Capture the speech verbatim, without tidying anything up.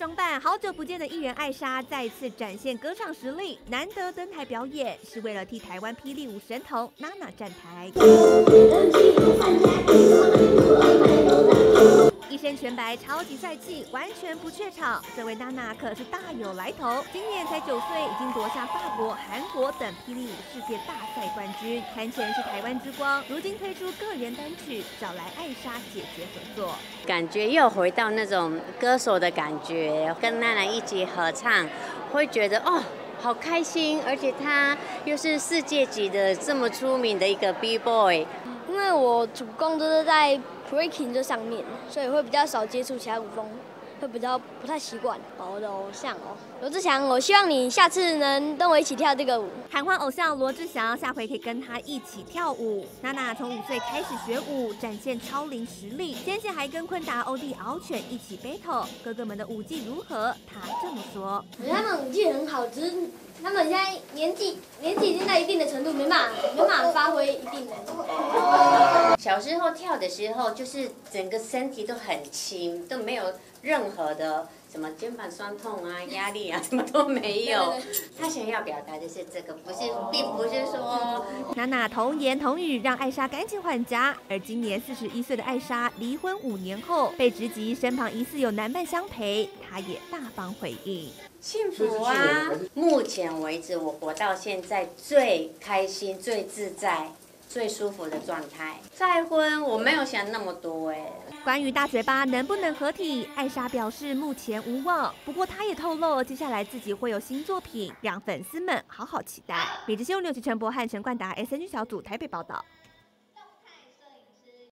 装扮，好久不见的艺人艾莎再次展现歌唱实力，难得登台表演，是为了替台湾霹雳舞神童娜娜站台。一身全白，超级帅气，完全不怯场。这位娜娜可是大有来头，今年才九岁，已经夺下法国、韩国等霹雳舞世界大赛冠军，堪称是台湾之光。如今推出个人单曲，找来艾莎姐姐合作， 感觉又回到那种歌手的感觉，跟娜娜一起合唱，会觉得哦。好开心，而且他又是世界级的这么出名的一个 B-boy。 因为我主攻都是在 breaking 这上面，所以会比较少接触其他舞风，会比较不太习惯。我的偶像哦，罗志祥，我希望你下次能跟我一起跳这个舞。 喊话偶像罗志祥，下回可以跟他一起跳舞。娜娜从五岁开始学舞，展现超龄实力，先前还跟昆达、欧弟、敖犬一起 battle。哥哥们的舞技如何？他这么说： 他们舞技很好，只是他们现在年纪年纪已经在一定的程度，没办法没办法发挥一定的。 小时候跳的时候，就是整个身体都很轻，都没有任何的什么肩膀酸痛啊、压力啊，什么都没有。他想要表达的是这个，不是，并不是说娜娜童言童语，让艾莎赶紧换家。而今年四十一岁的艾莎离婚五年后，被直击身旁疑似有男伴相陪，她也大方回应： 幸福啊！目前为止，我活到现在最开心、最自在、最舒服的状态。再婚，我没有想那么多哎。 关于大嘴巴能不能合体，艾莎表示目前无望。不过她也透露，接下来自己会有新作品，让粉丝们好好期待。李志修、刘启陈博和陈冠达 S N G 小组台北报道。